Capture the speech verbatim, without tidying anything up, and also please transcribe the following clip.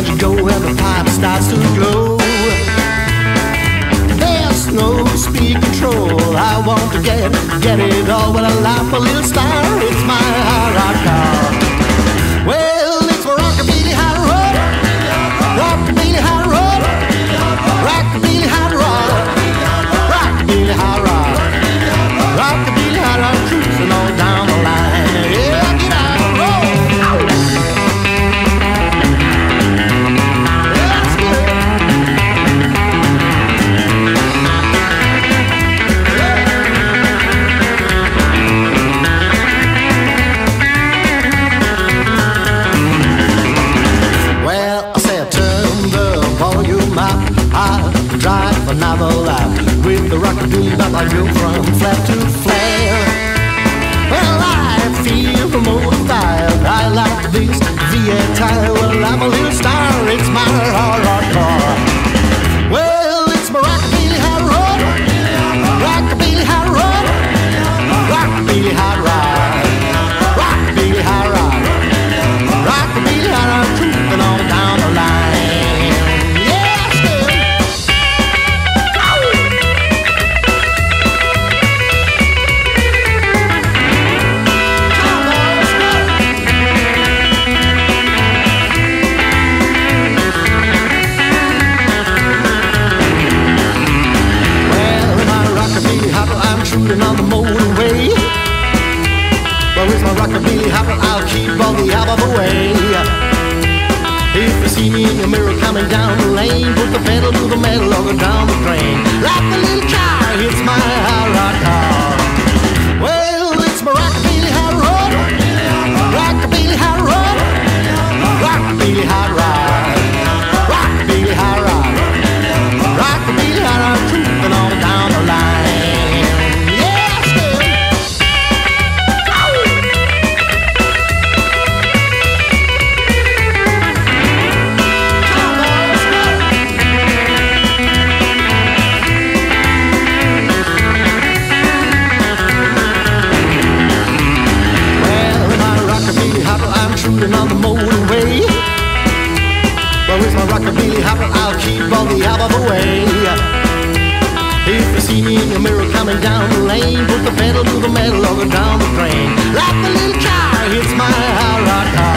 as you go and the pipe starts to glow. There's no speed control. I want to get, get it all, but I like a little star. It's my hot rod car. Well, it's a rockabilly hot rod, rockabilly hot rod, rockabilly hot rod, rockabilly hot rod, rockabilly hot rod, cruising on down the line. Yeah, get out and roll. Yeah, that's good. Well, I said turn the volume up. I'll drive another lap with the rockabilly bop. I go from flat to flat. Well, I feel the motivated. I like this V eight tire. Well, I'm a little star. It's my hard rock car. Well, it's my rockabilly hot rod, rockabilly hot rod, rockabilly hot rod, rockabilly hot rod, rockabilly hot rod, cruising on down the line. Yeah, still. Shooting on the motorway. Well, with my rockabilly hopper, I'll keep all the out of the way. If you see me in the mirror coming down the lane, put the pedal to the metal or go down the drain. Like a little car, it's my hot rod car. Well, it's my rockabilly hot rod, rockabilly hot rod, rockabilly hot rod, rockabilly hot rod, rockabilly hot rod, cruising on down the line. Shooting on the motorway. Well, with my rockabilly hopper, I'll keep all the out of the way. If you see me in the mirror coming down the lane, put the pedal to the metal or go down the drain. Like a little car, it's my hot rod car.